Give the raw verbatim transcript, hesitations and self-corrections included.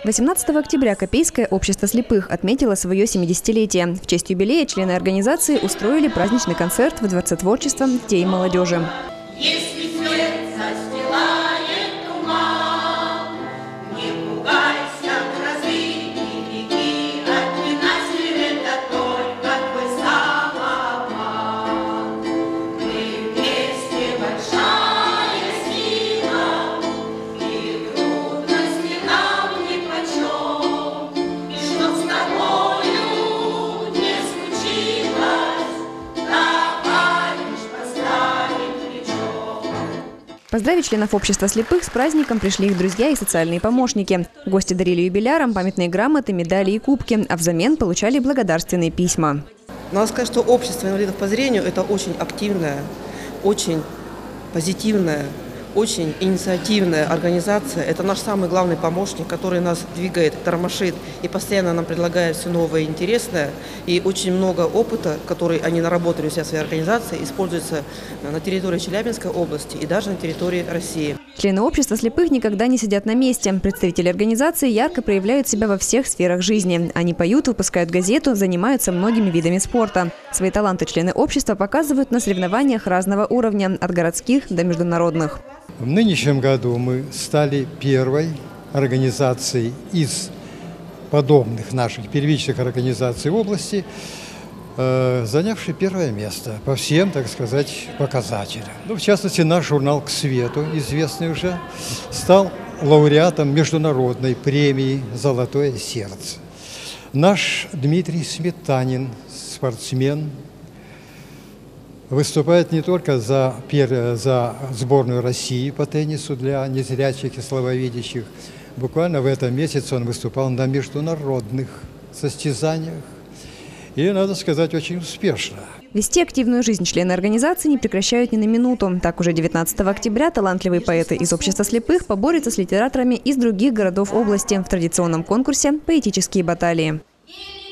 восемнадцатого октября Копейское общество слепых отметило свое семидесятилетие. В честь юбилея члены организации устроили праздничный концерт в Дворце творчества детей и молодежи. Если сердце стилает туман, не пугайся развития реки, от ненастья это только твой самообман. Мы вместе большая сила, и трудности нам нипочем, и что с тобою не случилось, давай лишь поставим плечо. Поздравить членов общества слепых с праздником пришли их друзья и социальные помощники. Гости дарили юбилярам памятные грамоты, медали и кубки, а взамен получали благодарственные письма. Надо сказать, что общество инвалидов по зрению – это очень активная, очень позитивная, очень инициативная организация. Это наш самый главный помощник, который нас двигает, тормошит и постоянно нам предлагает все новое и интересное. И очень много опыта, который они наработали у себя в своей организации, используется на территории Челябинской области и даже на территории России. Члены общества слепых никогда не сидят на месте. Представители организации ярко проявляют себя во всех сферах жизни. Они поют, выпускают газету, занимаются многими видами спорта. Свои таланты члены общества показывают на соревнованиях разного уровня, от городских до международных. В нынешнем году мы стали первой организацией из подобных наших первичных организаций области, э, занявшей первое место по всем, так сказать, показателям. Ну, в частности, наш журнал «К свету», известный уже, стал лауреатом международной премии «Золотое сердце». Наш Дмитрий Сметанин, спортсмен, выступает не только за, за сборную России по теннису для незрячих и слабовидящих. Буквально в этом месяце он выступал на международных состязаниях. И, надо сказать, очень успешно. Вести активную жизнь члены организации не прекращают ни на минуту. Так, уже девятнадцатого октября талантливые поэты из общества слепых поборются с литераторами из других городов области в традиционном конкурсе «Поэтические баталии».